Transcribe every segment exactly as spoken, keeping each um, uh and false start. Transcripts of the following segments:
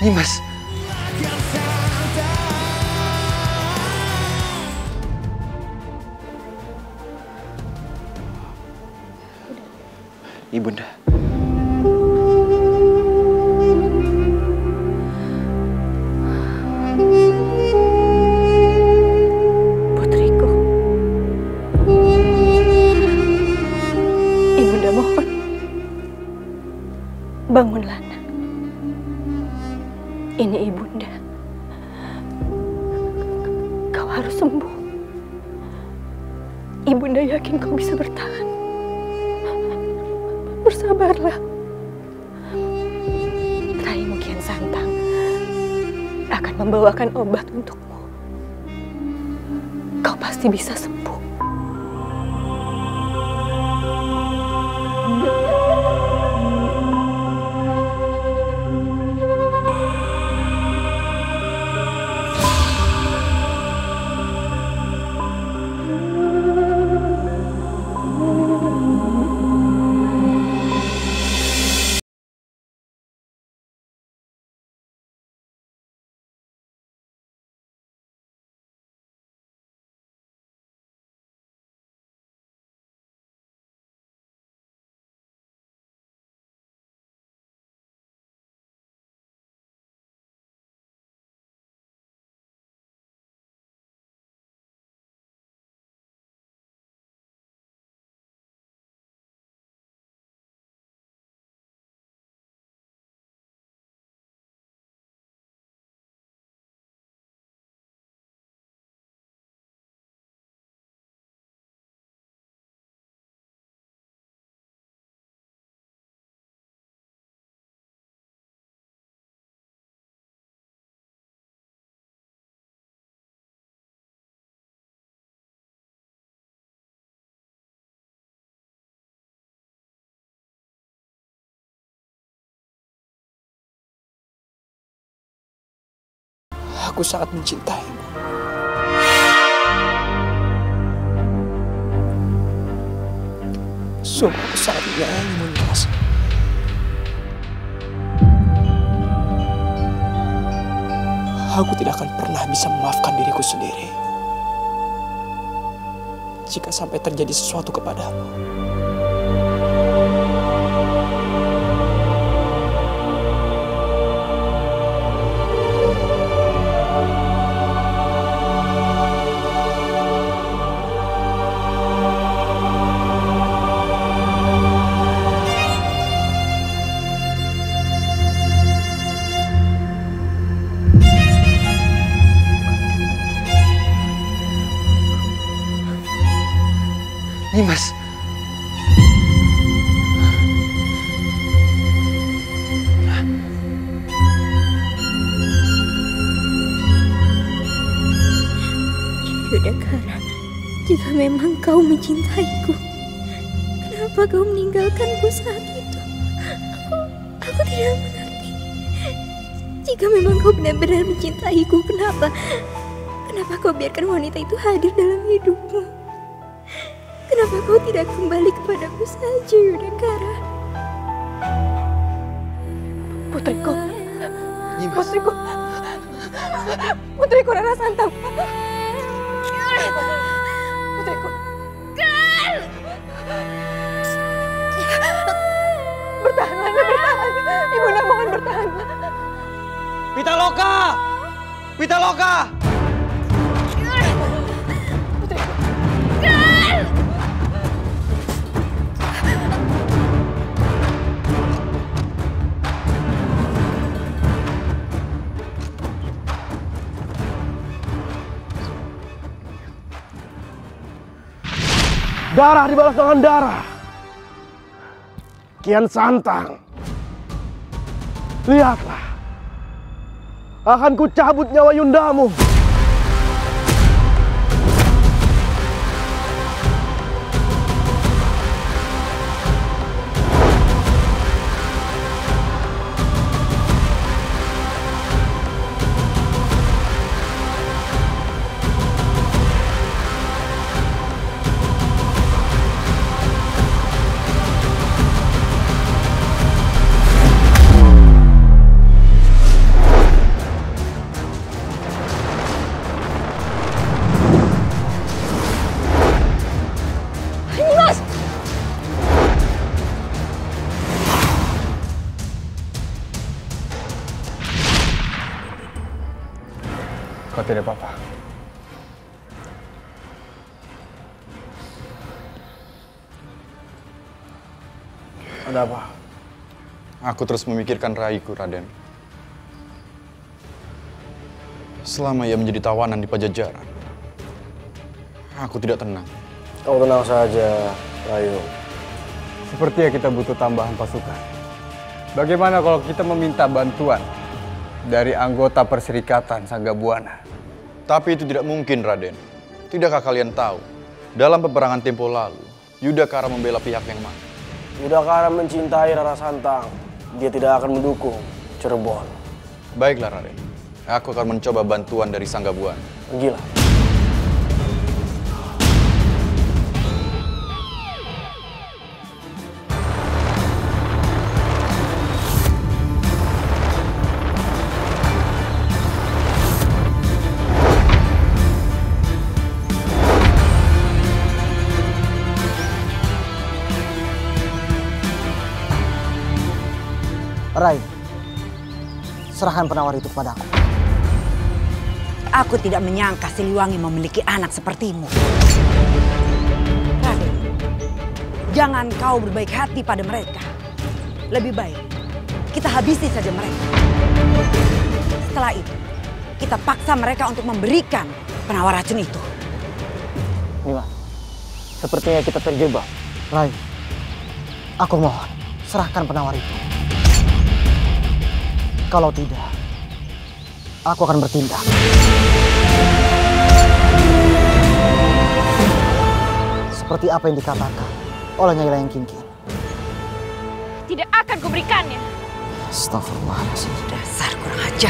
Nimas. Ibunda. Putriku. Ibunda mohon. Bangunlah, nak. Ini ibunda. Kau harus sembuh. Ibunda yakin kau bisa bertahan. Bersabarlah. Raimu Kian Santang akan membawakan obat untukmu. Kau pasti bisa sembuh. Aku sangat mencintaimu. Sungguh aku sangat menyayangimu, Nimas. Aku tidak akan pernah bisa memaafkan diriku sendiri jika sampai terjadi sesuatu kepadamu. Nimas. Yudhakara, jika memang kau mencintaiku, kenapa kau meninggalkanku saat itu? Aku, aku tidak mengerti. Jika memang kau benar-benar mencintaiku, kenapa, kenapa kau biarkan wanita itu hadir dalam hidupmu? Kenapa kau tidak kembali kepadaku saja, Yudhakara? Putriku, Nimas. putriku, putriku Rara Santang. Putriku. Bertahanlah, bertahan. Ibunda mohon bertahanlah. Pitaloka! Pitaloka! Darah dibalas dengan darah. Kian Santang, lihatlah, akan ku cabut nyawa yundamu. tidak apa-apa. Ada apa? Aku terus memikirkan raiku, Raden. Selama ia menjadi tawanan di Pajajaran, aku tidak tenang. Kau tenang saja, Rayu. Sepertinya kita butuh tambahan pasukan. Bagaimana kalau kita meminta bantuan dari anggota Perserikatan Sanggabuana? Tapi itu tidak mungkin, Raden. Tidakkah kalian tahu, dalam peperangan tempo lalu, Yudhakara membela pihak yang mana? Yudhakara mencintai Rara Santang. Dia tidak akan mendukung Cirebon. Baiklah, Raden. Aku akan mencoba bantuan dari Sanggabuana. Pergilah. Rai, serahkan penawar itu kepadaku. Aku tidak menyangka Siliwangi memiliki anak sepertimu. Raden, jangan kau berbaik hati pada mereka. Lebih baik kita habisi saja mereka. Setelah itu, kita paksa mereka untuk memberikan penawar racun itu. Nima, sepertinya kita terjebak. Rai, aku mohon, serahkan penawar itu. Kalau tidak, aku akan bertindak. Seperti apa yang dikatakan oleh Nyai Layang Kingking. Tidak akan kuberikannya. Astagfirullahaladzim. Dasar kurang ajar.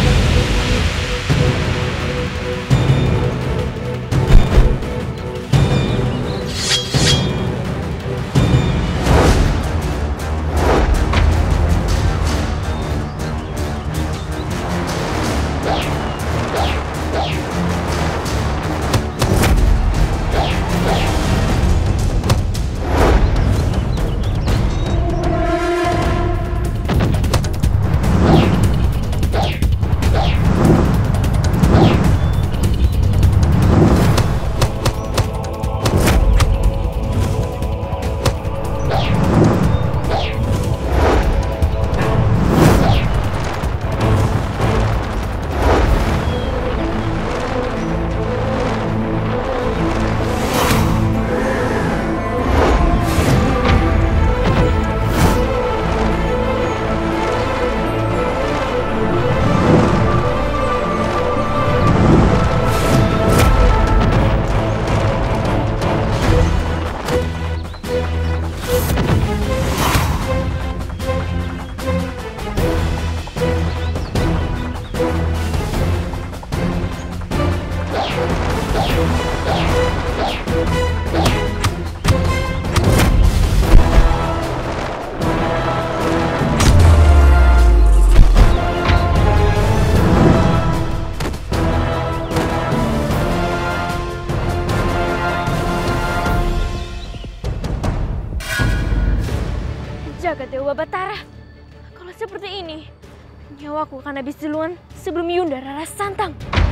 Jaga Dewa Batara, kalau seperti ini, nyawaku akan habis duluan sebelum Yunda Rara Santang.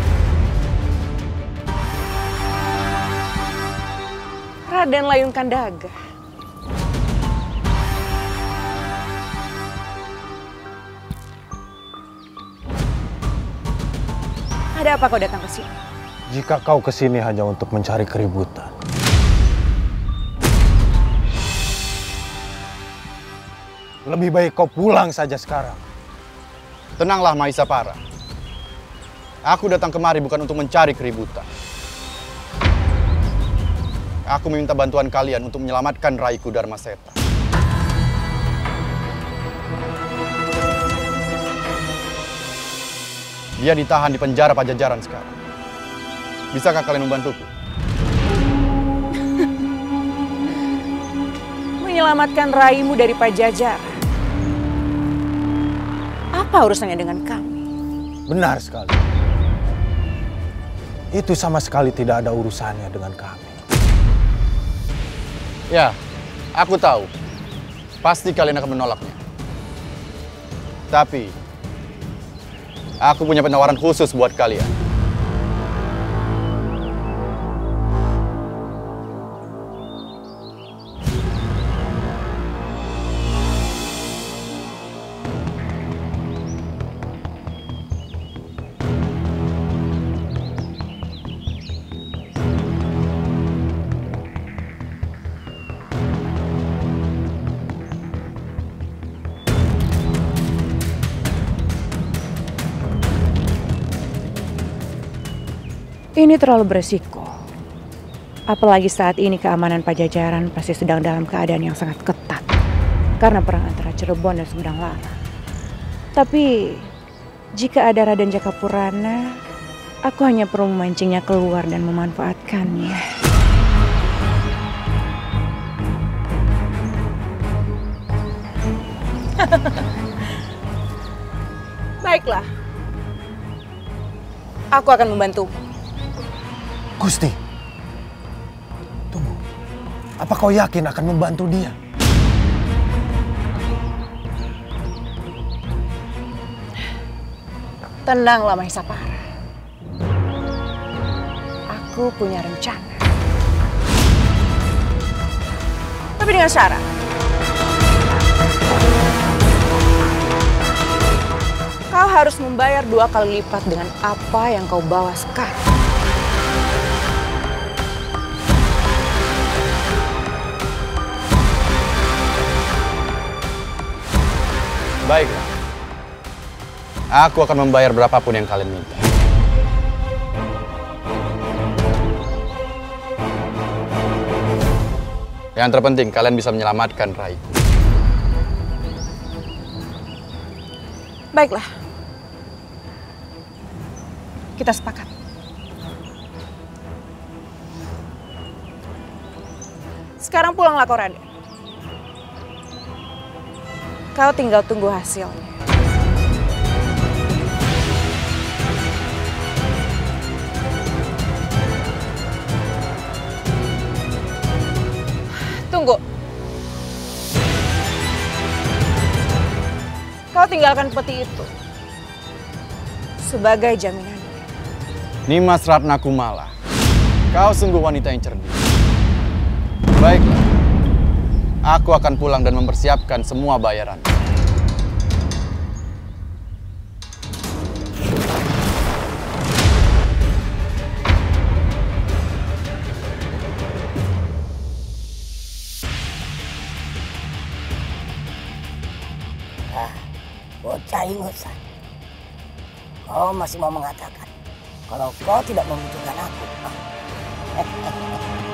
Raden Layun Kandaga. Ada apa kau datang ke sini? Jika kau kesini hanya untuk mencari keributan, lebih baik kau pulang saja sekarang. Tenanglah, Mahisapara. Aku datang kemari bukan untuk mencari keributan. Aku meminta bantuan kalian untuk menyelamatkan Raiku Darmaseta. Dia ditahan di penjara Pajajaran sekarang. Bisakah kalian membantuku? Menyelamatkan raimu dari Pajajaran. Apa urusannya dengan kami? Benar sekali. Itu sama sekali tidak ada urusannya dengan kami. Ya, aku tahu. Pasti kalian akan menolaknya. Tapi, aku punya penawaran khusus buat kalian. Ini terlalu beresiko. Apalagi saat ini keamanan Pajajaran pasti sedang dalam keadaan yang sangat ketat karena perang antara Cirebon dan Sumedang Larang. Tapi jika ada Raden Jakapurana, aku hanya perlu memancingnya keluar dan memanfaatkannya. Baiklah. Aku akan membantu. Gusti, tunggu. Apa kau yakin akan membantu dia? Tenanglah Mahisapara. Aku punya rencana. Tapi dengan syarat. Kau harus membayar dua kali lipat dengan apa yang kau bawa sekarang. Baiklah. Aku akan membayar berapapun yang kalian minta. Yang terpenting, kalian bisa menyelamatkan raiku. Baiklah. Kita sepakat. Sekarang pulanglah kau, Raden. Kau tinggal tunggu hasilnya. Tunggu. Kau tinggalkan peti itu sebagai jaminan. Nimas Ratna Kumala, kau sungguh wanita yang cerdik. Baiklah, aku akan pulang dan mempersiapkan semua bayaran. Bocah ingusan, kau masih mau mengatakan kalau kau tidak membutuhkan aku?